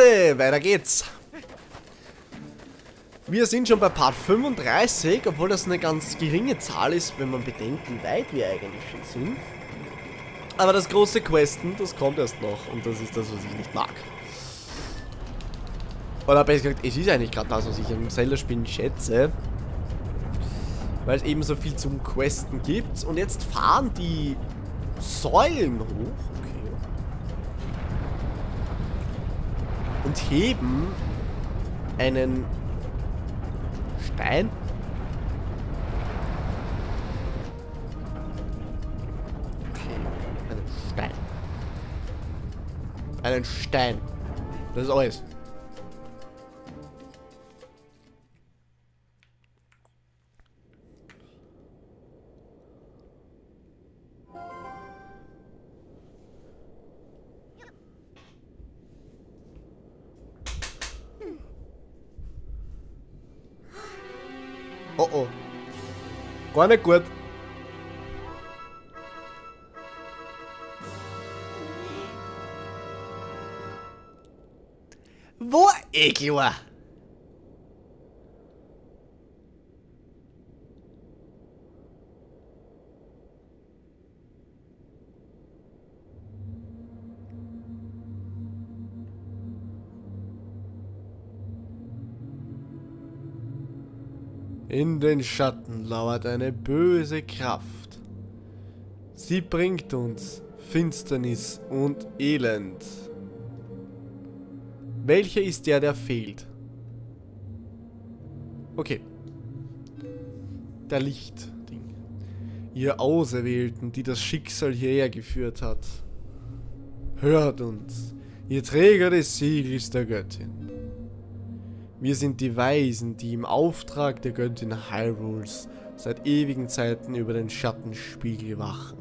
Weiter geht's. Wir sind schon bei Part 35, obwohl das eine ganz geringe Zahl ist, wenn man bedenkt, wie weit wir eigentlich schon sind. Aber das große Questen, das kommt erst noch und das ist das, was ich nicht mag. Oder besser gesagt, es ist eigentlich gerade das, was ich am Zelda-Spielen schätze. Weil es eben so viel zum Questen gibt. Und jetzt fahren die Säulen hoch. Okay. Und heben einen Stein. Okay, einen Stein. Einen Stein. Das ist alles. Oh oh. Gar nicht gut. Wo klar? In den Schatten lauert eine böse Kraft. Sie bringt uns Finsternis und Elend. Welcher ist der fehlt? Okay. Der Lichtding. Ihr Auserwählten, die das Schicksal hierher geführt hat. Hört uns, ihr Träger des Siegels der Göttin. Wir sind die Weisen, die im Auftrag der Göttin Hyrules seit ewigen Zeiten über den Schattenspiegel wachen.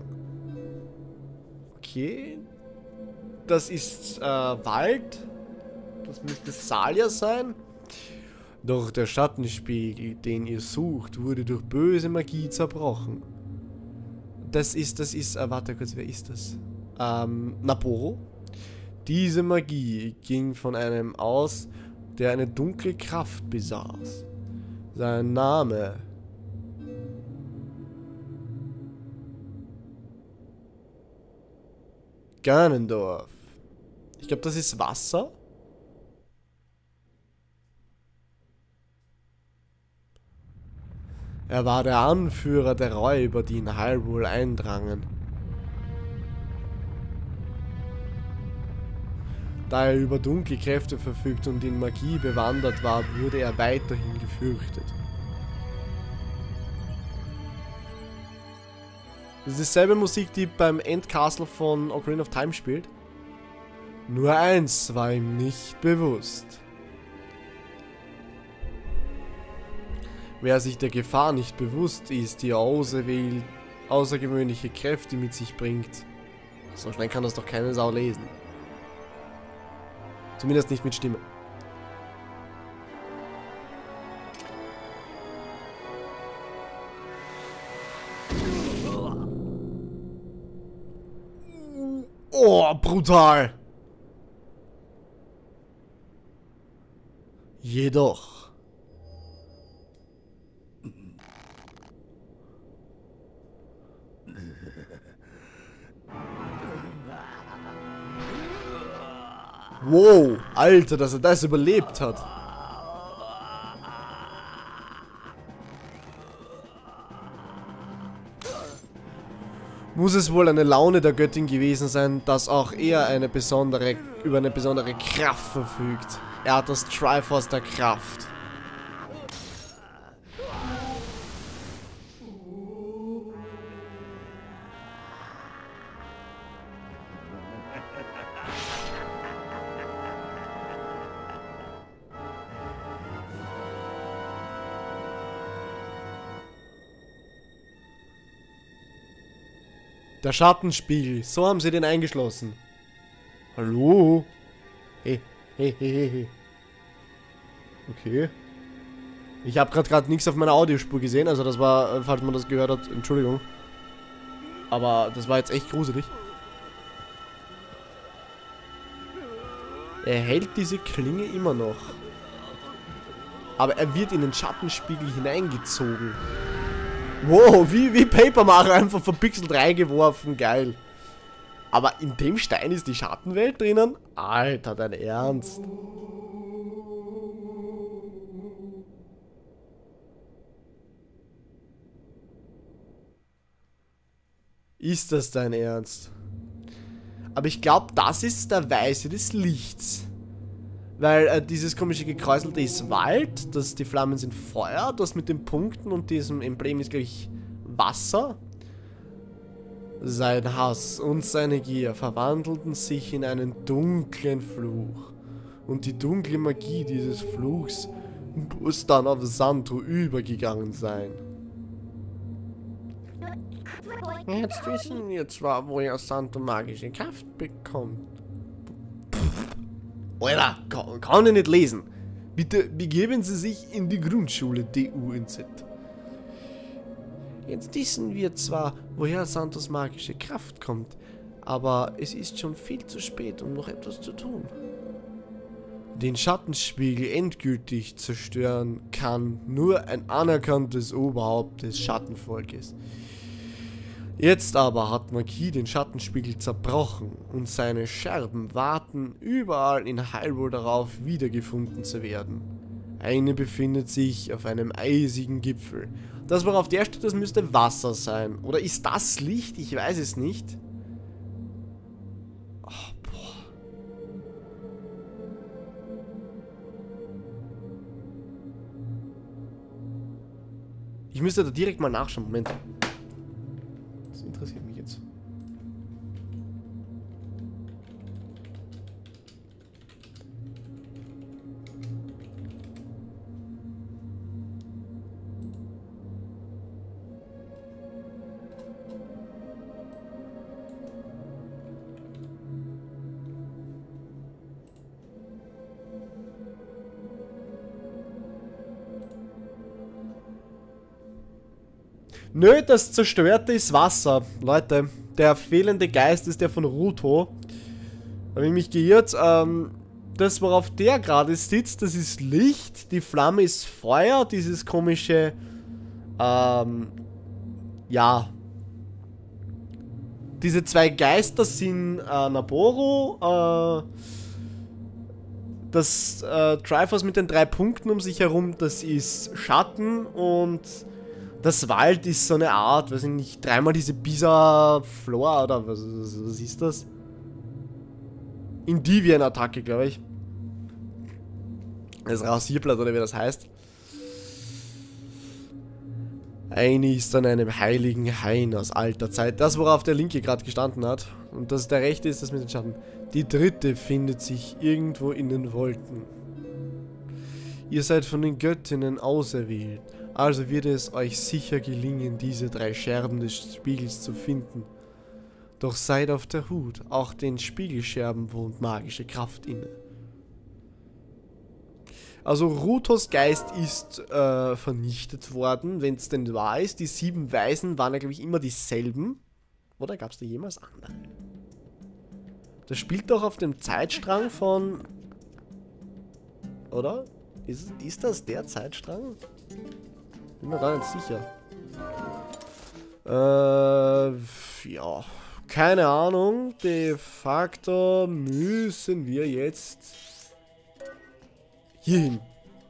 Okay. Das ist Wald. Das müsste Salia sein. Doch der Schattenspiegel, den ihr sucht, wurde durch böse Magie zerbrochen. Das ist, warte kurz, wer ist das? Naporo. Diese Magie ging von einem aus, der eine dunkle Kraft besaß. Sein Name Ganondorf. Ich glaube, das ist Wasser. Er war der Anführer der Räuber, die in Hyrule eindrangen. Da er über dunkle Kräfte verfügt und in Magie bewandert war, wurde er weiterhin gefürchtet. Das ist dieselbe Musik, die beim Endcastle von Ocarina of Time spielt. Nur eins war ihm nicht bewusst. Wer sich der Gefahr nicht bewusst ist, die außergewöhnliche Kräfte mit sich bringt. So schnell kann das doch keine Sau lesen. Zumindest nicht mit Stimme. Oh, brutal. Jedoch. Wow, Alter, dass er das überlebt hat. Muss es wohl eine Laune der Göttin gewesen sein, dass auch er über eine besondere Kraft verfügt. Er hat das Triforce der Kraft. Der Schattenspiegel, so haben sie den eingeschlossen. Hallo? Hey. Okay. Ich habe gerade nichts auf meiner Audiospur gesehen, also das war, falls man das gehört hat, Entschuldigung. Aber das war jetzt echt gruselig. Er hält diese Klinge immer noch. Aber er wird in den Schattenspiegel hineingezogen. Wow, wie Paper Mario einfach verpixelt reingeworfen. Geil. Aber in dem Stein ist die Schattenwelt drinnen? Alter, dein Ernst? Ist das dein Ernst? Aber ich glaube, das ist der Weise des Lichts. Weil dieses komische Gekräuselte ist Wald, die Flammen sind Feuer, das mit den Punkten und diesem Emblem ist, glaube ich, Wasser. Sein Hass und seine Gier verwandelten sich in einen dunklen Fluch. Und die dunkle Magie dieses Fluchs muss dann auf Santo übergegangen sein. Jetzt wissen wir zwar, woher Santo magische Kraft bekommt. Alter, kann ich nicht lesen. Bitte begeben Sie sich in die Grundschule DUNZ. Jetzt wissen wir zwar, woher Santos magische Kraft kommt, aber es ist schon viel zu spät, um noch etwas zu tun. Den Schattenspiegel endgültig zerstören kann nur ein anerkanntes Oberhaupt des Schattenvolkes. Jetzt aber hat Magie den Schattenspiegel zerbrochen und seine Scherben warten überall in Hyrule darauf, wiedergefunden zu werden. Eine befindet sich auf einem eisigen Gipfel. Das, worauf der steht, das müsste Wasser sein. Oder ist das Licht? Ich weiß es nicht. Oh, boah. Ich müsste da direkt mal nachschauen. Moment. Das interessiert mich jetzt. Nö, das Zerstörte ist Wasser. Leute, der fehlende Geist ist der von Ruto. Habe ich mich geirrt. Das, worauf der gerade sitzt, das ist Licht. Die Flamme ist Feuer. Dieses komische, ja. Diese zwei Geister sind Naboro. Das Triforce mit den 3 Punkten um sich herum, das ist Schatten und das Wald ist so eine Art, weiß ich nicht, dreimal diese Bisa Flora oder was ist das? Indivian-Attacke, glaube ich. Das Rasierblatt oder wie das heißt. Eine ist an einem heiligen Hain aus alter Zeit. Das, worauf der linke gerade gestanden hat. Und das der rechte ist das mit den Schatten. Die dritte findet sich irgendwo in den Wolken. Ihr seid von den Göttinnen auserwählt. Also wird es euch sicher gelingen, diese 3 Scherben des Spiegels zu finden. Doch seid auf der Hut, auch den Spiegelscherben wohnt magische Kraft inne. Also Rutos Geist ist vernichtet worden, wenn es denn wahr ist. Die 7 Weisen waren ja, glaube ich, immer dieselben. Oder gab es da jemals andere? Das spielt doch auf dem Zeitstrang von... Oder? Ist das der Zeitstrang? Bin mir gar nicht sicher. Ja. Keine Ahnung. De facto müssen wir jetzt hierhin.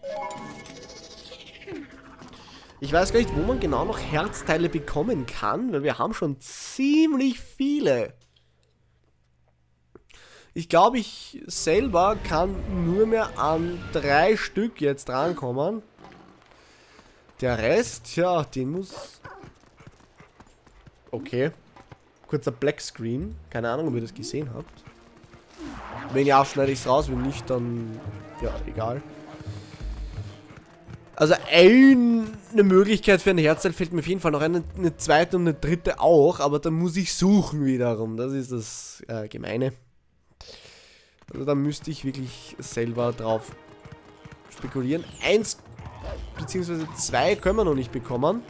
Ich weiß gar nicht, wo man genau noch Herzteile bekommen kann, weil wir haben schon ziemlich viele. Ich glaube, ich selber kann nur mehr an 3 Stück jetzt rankommen. Der Rest, ja, den muss... Okay. Kurzer Black Screen. Keine Ahnung, ob ihr das gesehen habt. Wenn ja, schneide ich es raus. Wenn nicht, dann... Ja, egal. Also eine Möglichkeit für ein Herzteil fällt mir auf jeden Fall noch eine zweite und eine dritte auch. Aber dann muss ich suchen wiederum. Das ist das Gemeine. Also da müsste ich wirklich selber drauf spekulieren. 1 beziehungsweise 2 können wir noch nicht bekommen.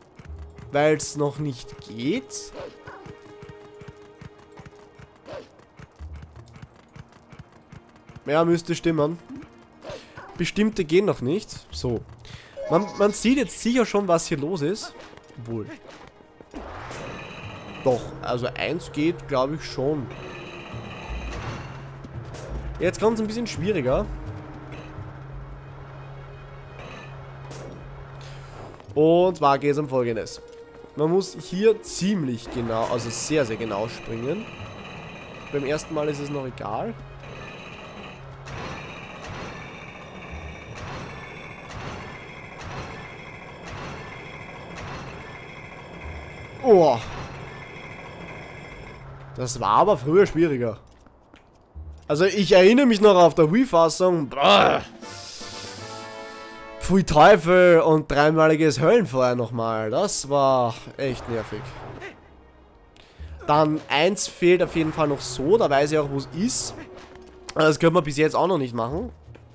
Weil es noch nicht geht. Ja, müsste stimmen. Bestimmte gehen noch nicht. So. Man sieht jetzt sicher schon, was hier los ist. Obwohl. Doch, also 1 geht, glaube ich, schon. Jetzt kommt es ein bisschen schwieriger. Und zwar geht es um Folgendes. Man muss hier ziemlich genau, also sehr, sehr genau springen. Beim ersten Mal ist es noch egal. Oh. Das war aber früher schwieriger. Also ich erinnere mich noch auf der Wii-Fassung. Pfui Teufel und dreimaliges Höllenfeuer nochmal. Das war echt nervig. Dann 1 fehlt auf jeden Fall noch so. Da weiß ich auch, wo es ist. Das können wir bis jetzt auch noch nicht machen.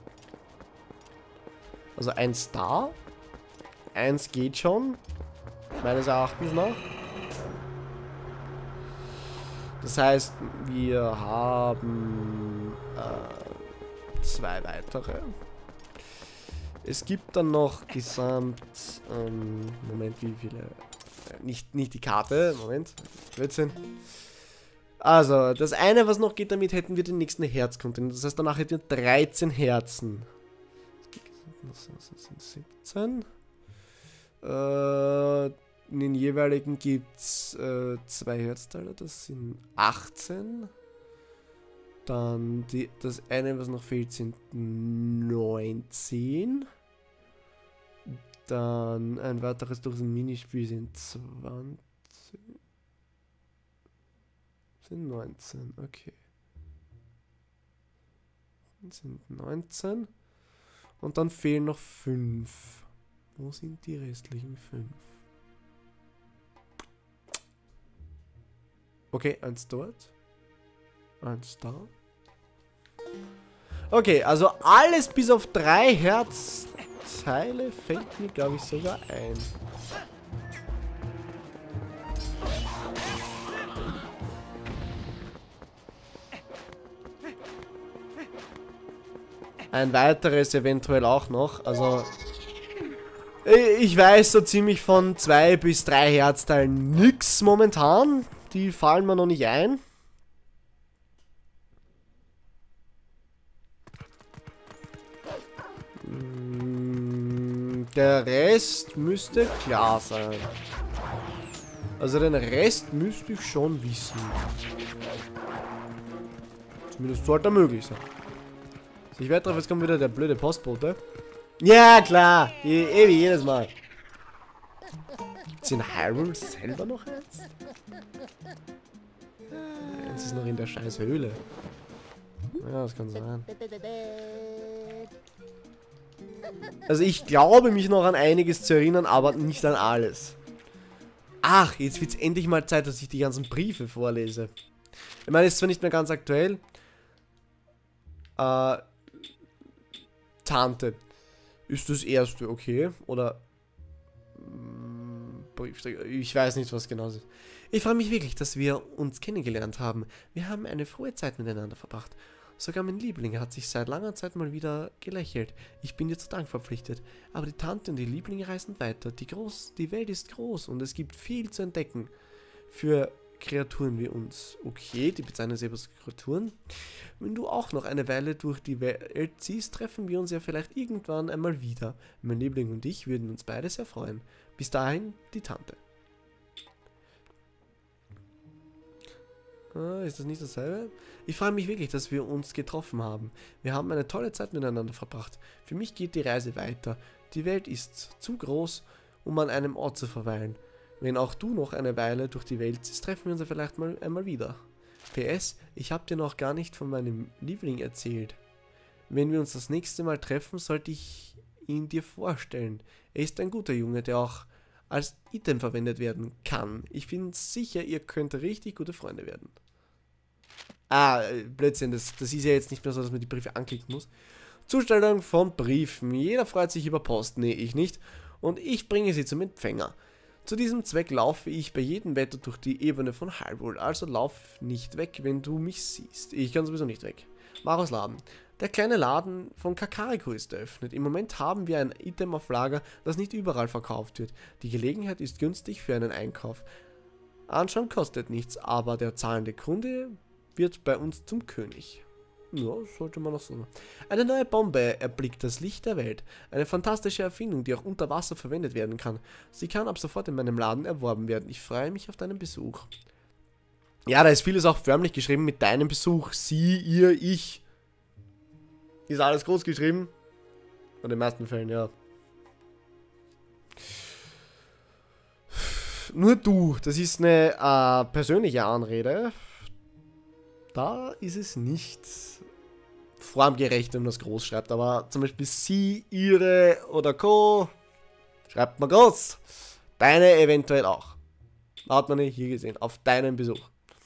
Also 1 da. 1 geht schon. Meines Erachtens nach. Das heißt, wir haben 2 weitere. Es gibt dann noch gesamt, Moment, wie viele? Nicht die Karte, Moment, Blödsinn. Also, das eine, was noch geht, damit hätten wir den nächsten Herzcontainer. Das heißt, danach hätten wir 13 Herzen. Das sind 17. In den jeweiligen gibt es 2 Herzteile, das sind 18. Dann das eine, was noch fehlt, sind 19. Dann ein weiteres durch ein Minispiel sind 20. Sind 19, okay. Sind 19. Und dann fehlen noch 5. Wo sind die restlichen 5? Okay, 1 dort. 1 da. Okay, also alles bis auf 3 Herzteile fällt mir, glaube ich, sogar ein. Ein weiteres eventuell auch noch. Also ich weiß so ziemlich von 2 bis 3 Herzteilen nix momentan. Die fallen mir noch nicht ein. Der Rest müsste klar sein. Also den Rest müsste ich schon wissen. Zumindest sollte er möglich sein. Ich wette drauf, jetzt kommt wieder der blöde Postbote. Ja, klar. Wie jedes Mal. Gibt's in Hyrule selber noch eins? Eins ist noch in der scheiß Höhle. Ja, das kann sein. Also ich glaube mich noch an einiges zu erinnern, aber nicht an alles. Ach, jetzt wird es endlich mal Zeit, dass ich die ganzen Briefe vorlese. Ich meine, ist zwar nicht mehr ganz aktuell. Tante. Ist das erste, okay? Oder Briefträger. Ich weiß nicht, was genau ist. Ich freue mich wirklich, dass wir uns kennengelernt haben. Wir haben eine frohe Zeit miteinander verbracht. Sogar mein Liebling hat sich seit langer Zeit mal wieder gelächelt. Ich bin dir zu Dank verpflichtet. Aber die Tante und die Lieblinge reisen weiter. Die Welt ist groß und es gibt viel zu entdecken. Für Kreaturen wie uns. Okay, die bezeichnen sich als Kreaturen. Wenn du auch noch eine Weile durch die Welt ziehst, treffen wir uns ja vielleicht irgendwann einmal wieder. Mein Liebling und ich würden uns beide sehr freuen. Bis dahin, die Tante. Ist das nicht dasselbe? Ich freue mich wirklich, dass wir uns getroffen haben. Wir haben eine tolle Zeit miteinander verbracht. Für mich geht die Reise weiter. Die Welt ist zu groß, um an einem Ort zu verweilen. Wenn auch du noch eine Weile durch die Welt ziehst, treffen wir uns ja vielleicht mal einmal wieder. PS, ich habe dir noch gar nicht von meinem Liebling erzählt. Wenn wir uns das nächste Mal treffen, sollte ich ihn dir vorstellen. Er ist ein guter Junge, der auch als Item verwendet werden kann. Ich bin sicher, ihr könnt richtig gute Freunde werden. Blödsinn, das ist ja jetzt nicht mehr so, dass man die Briefe anklicken muss. Zustellung von Briefen. Jeder freut sich über Post. Nee, ich nicht. Und ich bringe sie zum Empfänger. Zu diesem Zweck laufe ich bei jedem Wetter durch die Ebene von Hyrule. Also lauf nicht weg, wenn du mich siehst. Ich kann sowieso nicht weg. Mach aus Laden. Der kleine Laden von Kakariko ist eröffnet. Im Moment haben wir ein Item auf Lager, das nicht überall verkauft wird. Die Gelegenheit ist günstig für einen Einkauf. Anschauen kostet nichts, aber der zahlende Kunde wird bei uns zum König. Ja, sollte man noch so. Eine neue Bombe erblickt das Licht der Welt. Eine fantastische Erfindung, die auch unter Wasser verwendet werden kann. Sie kann ab sofort in meinem Laden erworben werden. Ich freue mich auf deinen Besuch. Ja, da ist vieles auch förmlich geschrieben mit deinem Besuch. Sie, ihr, ich. Ist alles groß geschrieben. In den meisten Fällen, ja. Nur du, das ist eine persönliche Anrede. Da ist es nicht formgerecht, wenn man das groß schreibt. Aber zum Beispiel sie, ihre oder co. Schreibt man groß. Deine eventuell auch. Hat man nicht hier gesehen. Auf deinen Besuch.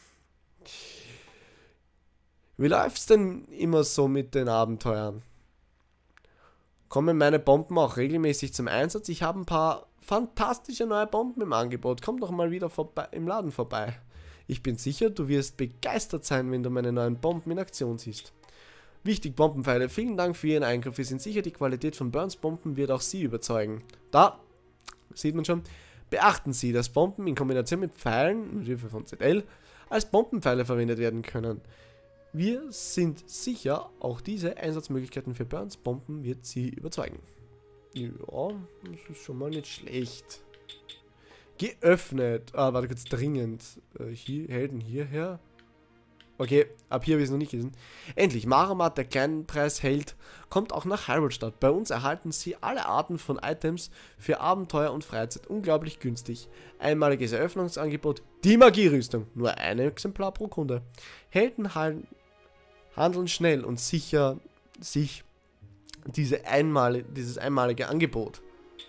Wie läuft's denn immer so mit den Abenteuern? Kommen meine Bomben auch regelmäßig zum Einsatz? Ich habe ein paar fantastische neue Bomben im Angebot. Komm doch mal wieder im Laden vorbei. Ich bin sicher, du wirst begeistert sein, wenn du meine neuen Bomben in Aktion siehst. Wichtig, Bombenpfeile. Vielen Dank für Ihren Einkauf. Wir sind sicher, die Qualität von Burns Bomben wird auch Sie überzeugen. Da, sieht man schon. Beachten Sie, dass Bomben in Kombination mit Pfeilen, mit Hilfe von ZL, als Bombenpfeile verwendet werden können. Wir sind sicher, auch diese Einsatzmöglichkeiten für Burns Bomben wird Sie überzeugen. Ja, das ist schon mal nicht schlecht. Geöffnet. Ah, warte kurz, dringend. Hier, Helden hierher. Okay, ab hier habe ich es noch nicht gelesen. Endlich, Maramat, der Kleinpreisheld, kommt auch nach Hyrule-Stadt. Bei uns erhalten Sie alle Arten von Items für Abenteuer und Freizeit unglaublich günstig. Einmaliges Eröffnungsangebot, die Magierüstung, nur ein Exemplar pro Kunde. Helden handeln schnell und sicher sich dieses einmalige Angebot.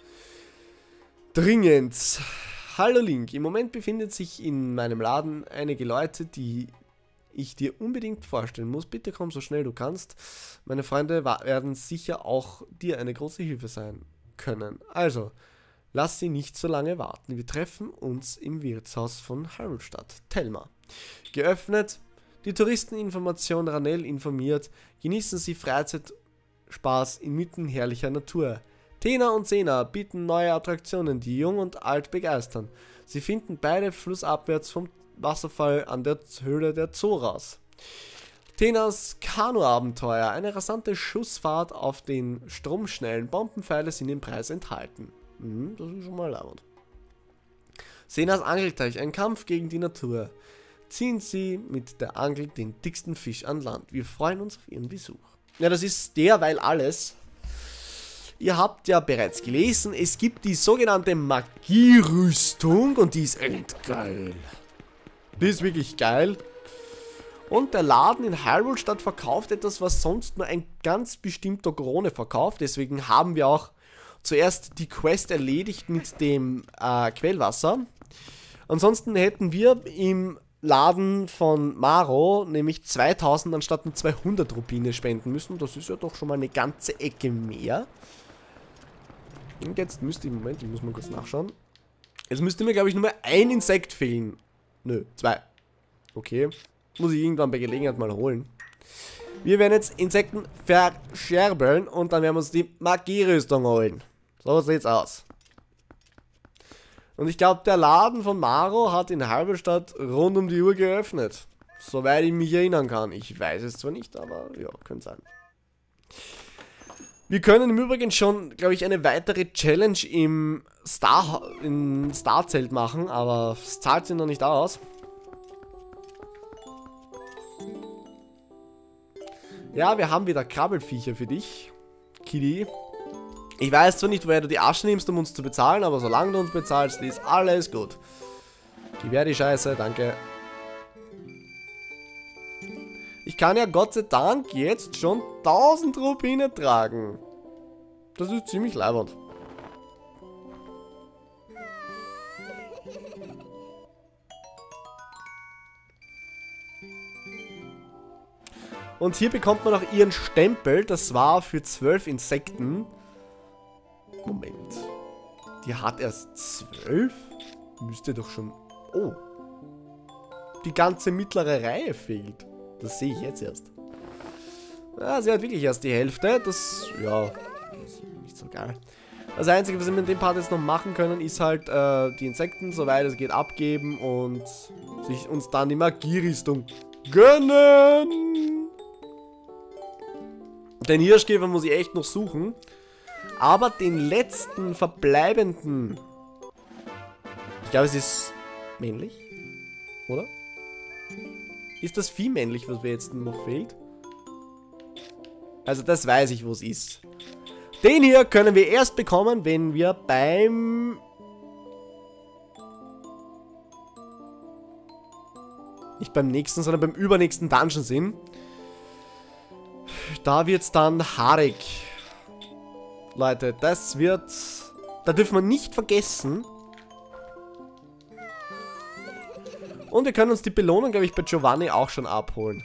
Dringend. Hallo Link, im Moment befindet sich in meinem Laden einige Leute, die ich dir unbedingt vorstellen muss. Bitte komm so schnell du kannst. Meine Freunde werden sicher auch dir eine große Hilfe sein können. Also, lass sie nicht so lange warten. Wir treffen uns im Wirtshaus von Hyrule-Stadt. Telma. Geöffnet. Die Touristeninformation Ranel informiert. Genießen Sie Freizeitspaß inmitten herrlicher Natur. Tena und Sena bieten neue Attraktionen, die jung und alt begeistern. Sie finden beide flussabwärts vom Wasserfall an der Höhle der Zoras. Tenas Kanu-Abenteuer, eine rasante Schussfahrt auf den stromschnellen Bombenpfeile sind im Preis enthalten. Das ist schon mal laut. Senas Angelteich, ein Kampf gegen die Natur. Ziehen Sie mit der Angel den dicksten Fisch an Land. Wir freuen uns auf Ihren Besuch. Ja, das ist derweil alles. Ihr habt ja bereits gelesen, es gibt die sogenannte Magierüstung und die ist endgeil. Die ist wirklich geil. Und der Laden in Hyrule-Stadt verkauft etwas, was sonst nur ein ganz bestimmter Krone verkauft. Deswegen haben wir auch zuerst die Quest erledigt mit dem Quellwasser. Ansonsten hätten wir im Laden von Maro nämlich 2000 anstatt nur 200 Rubine spenden müssen. Das ist ja doch schon mal eine ganze Ecke mehr. Und jetzt müsste ich, Moment, ich muss mal kurz nachschauen. Jetzt müsste mir, glaube ich, nur mal ein Insekt fehlen. Nö, 2. Okay. Muss ich irgendwann bei Gelegenheit mal holen. Wir werden jetzt Insekten verscherbeln und dann werden wir uns die Magierüstung holen. So sieht's aus. Und ich glaube, der Laden von Maro hat in Hyrule-Stadt rund um die Uhr geöffnet. Soweit ich mich erinnern kann. Ich weiß es zwar nicht, aber ja, könnte sein. Wir können im Übrigen schon, glaube ich, eine weitere Challenge im Starzelt machen, aber es zahlt sich noch nicht aus. Ja, wir haben wieder Krabbelfiecher für dich, Kitty. Ich weiß zwar nicht, woher du die Asche nimmst, um uns zu bezahlen, aber solange du uns bezahlst, ist alles gut. Gib her die Scheiße, danke. Ich kann ja Gott sei Dank jetzt schon 1000 Rubine tragen. Das ist ziemlich leibernd. Und hier bekommt man auch ihren Stempel. Das war für 12 Insekten. Moment. Die hat erst 12? Müsste doch schon... Oh. Die ganze mittlere Reihe fehlt. Das sehe ich jetzt erst. Ja, sie hat wirklich erst die Hälfte. Das, ja, ist nicht so geil. Das Einzige, was wir mit dem Part jetzt noch machen können, ist halt die Insekten, soweit es geht, abgeben und uns dann die Magierüstung gönnen. Den Hirschkäfer muss ich echt noch suchen. Aber den letzten verbleibenden... Ich glaube, es ist männlich, oder? Ist das Vieh männlich, was mir jetzt noch fehlt? Also das weiß ich, wo es ist. Den hier können wir erst bekommen, wenn wir beim... Nicht beim nächsten, sondern beim übernächsten Dungeon sind. Da wird es dann haarig. Leute, das wird... Da dürfen wir nicht vergessen. Und wir können uns die Belohnung, glaube ich, bei Giovanni auch schon abholen.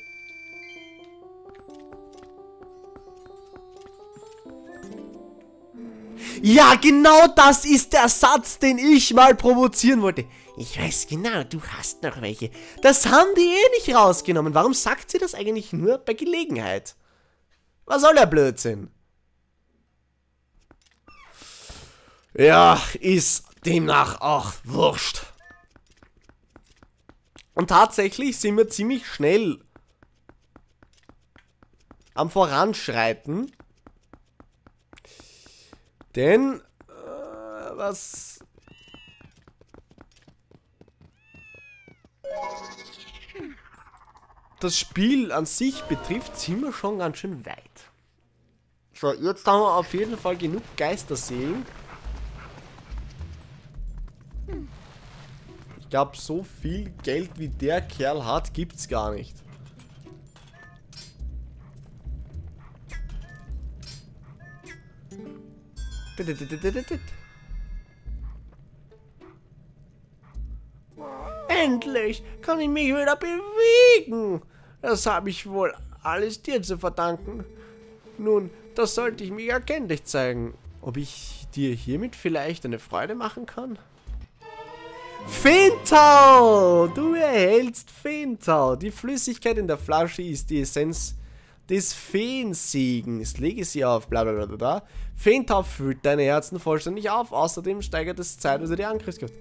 Ja, genau das ist der Satz, den ich mal provozieren wollte. Ich weiß genau, du hast noch welche. Das haben die eh nicht rausgenommen. Warum sagt sie das eigentlich nur bei Gelegenheit? Was soll der Blödsinn? Ja, ist demnach auch wurscht. Und tatsächlich sind wir ziemlich schnell am Voranschreiten. Denn, was... das Spiel an sich betrifft, sind wir schon ganz schön weit. So, jetzt haben wir auf jeden Fall genug Geisterseelen. Ich glaube, so viel Geld wie der Kerl hat, gibt's gar nicht. Endlich kann ich mich wieder bewegen. Das habe ich wohl alles dir zu verdanken. Nun, das sollte ich mich erkenntlich zeigen. Ob ich dir hiermit vielleicht eine Freude machen kann? Feentau! Du erhältst Feentau. Die Flüssigkeit in der Flasche ist die Essenz des Feensegens. Lege sie auf, bla bla bla bla. Feentau füllt deine Herzen vollständig auf. Außerdem steigert es zeitweise die Angriffskraft.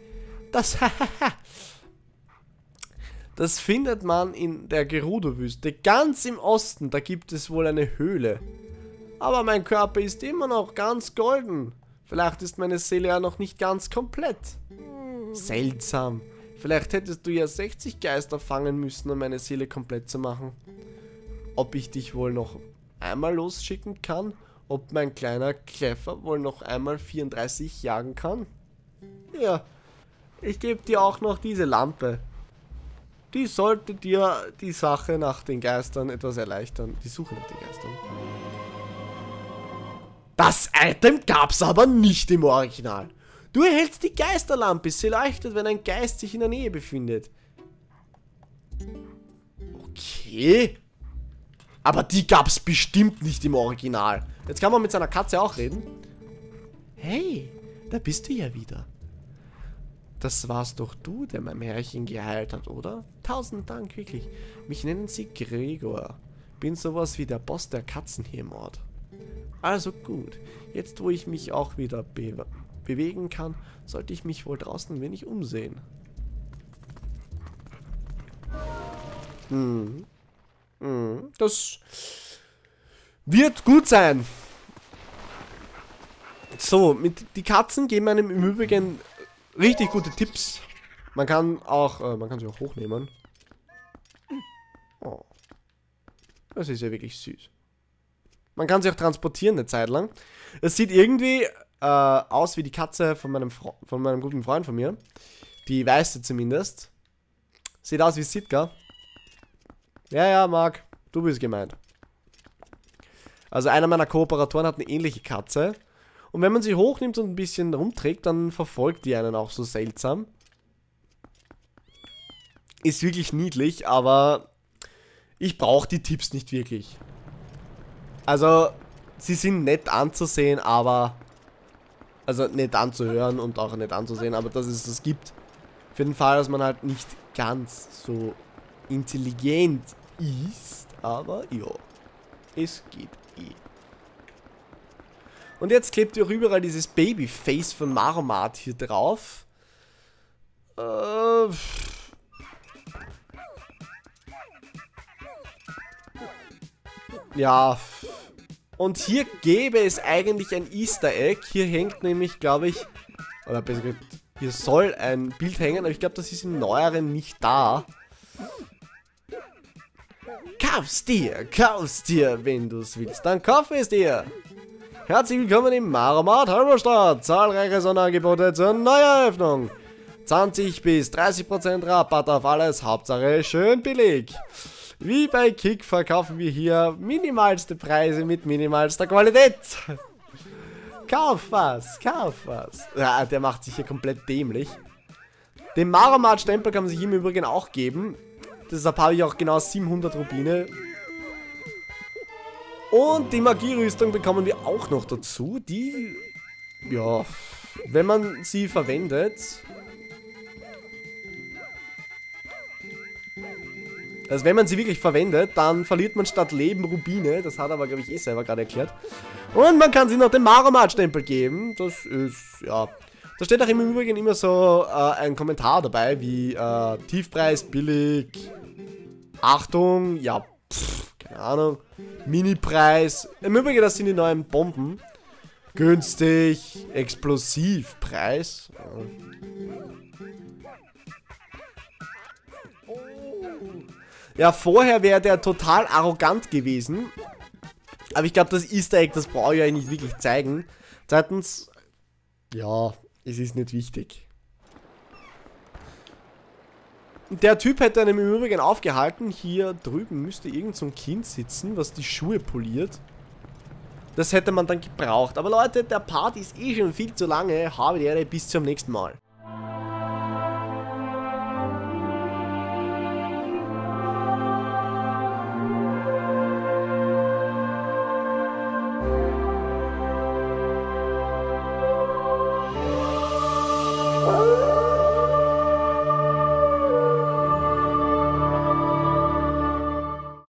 Das findet man in der Gerudo-Wüste. Ganz im Osten, da gibt es wohl eine Höhle. Aber mein Körper ist immer noch ganz golden. Vielleicht ist meine Seele ja noch nicht ganz komplett. Seltsam. Vielleicht hättest du ja 60 Geister fangen müssen, um meine Seele komplett zu machen. Ob ich dich wohl noch einmal losschicken kann? Ob mein kleiner Käfer wohl noch einmal 34 jagen kann? Ja, ich gebe dir auch noch diese Lampe. Die sollte dir die Sache nach den Geistern etwas erleichtern. Die Suche nach den Geistern. Das Item gab's aber nicht im Original. Du erhältst die Geisterlampe. Sie leuchtet, wenn ein Geist sich in der Nähe befindet. Okay. Aber die gab's bestimmt nicht im Original. Jetzt kann man mit seiner Katze auch reden. Hey, da bist du ja wieder. Das warst doch du, der mein Herrchen geheilt hat, oder? 1000 Dank, wirklich. Mich nennen sie Gregor. Bin sowas wie der Boss der Katzen hier im Ort. Also gut, jetzt wo ich mich auch wieder bewegen kann, sollte ich mich wohl draußen ein wenig umsehen. Das wird gut sein. So, die Katzen geben einem im Übrigen richtig gute Tipps. Man kann sie auch hochnehmen. Oh. Das ist ja wirklich süß. Man kann sie auch transportieren eine Zeit lang. Es sieht irgendwie aus wie die Katze von meinem guten Freund von mir. Die weiße zumindest. Sieht aus wie Sitka. Ja, Marc, du bist gemeint. Also einer meiner Kooperatoren hat eine ähnliche Katze. Und wenn man sie hochnimmt und ein bisschen rumträgt, dann verfolgt die einen auch so seltsam. Ist wirklich niedlich, aber ich brauche die Tipps nicht wirklich. Also, sie sind nett anzusehen, aber... Also nett anzuhören und auch nett anzusehen, aber dass es das gibt. Für den Fall, dass man halt nicht ganz so intelligent ist, aber ja. Es geht eh. Und jetzt klebt ihr auch überall dieses Babyface von Maromat hier drauf. Ja. Und hier gäbe es eigentlich ein Easter Egg. Hier hängt nämlich, glaube ich, oder besser gesagt, hier soll ein Bild hängen, aber ich glaube, das ist im Neueren nicht da. Kauf's dir, wenn du's willst, dann kauf es dir. Herzlich willkommen im Maromat Halberstadt. Zahlreiche Sonderangebote zur Neueröffnung. 20 bis 30% Rabatt auf alles, Hauptsache schön billig. Wie bei Kick verkaufen wir hier minimalste Preise mit minimalster Qualität. Kauf was, kauf was. Ja, der macht sich hier komplett dämlich. Den Maromat-Stempel kann man sich im Übrigen auch geben. Deshalb habe ich auch genau 700 Rubine. Und die Magierüstung bekommen wir auch noch dazu. Die, ja, wenn man sie verwendet... Also wenn man sie wirklich verwendet, dann verliert man statt Leben Rubine. Das hat aber, glaube ich, eh selber gerade erklärt. Und man kann sich noch den Maromat-Stempel geben. Das ist, ja... Da steht auch im Übrigen immer so ein Kommentar dabei, wie Tiefpreis, billig, Achtung, ja, keine Ahnung, Mini-Preis. Im Übrigen, das sind die neuen Bomben. Günstig, Explosivpreis. Ja, vorher wäre der total arrogant gewesen. Aber ich glaube, das Easter Egg, das brauche ich euch nicht wirklich zeigen. Zweitens, ja, es ist nicht wichtig. Der Typ hätte einem im Übrigen aufgehalten. Hier drüben müsste irgend so ein Kind sitzen, was die Schuhe poliert. Das hätte man dann gebraucht. Aber Leute, der Part ist eh schon viel zu lange. Habe die Ehre, bis zum nächsten Mal. Oh.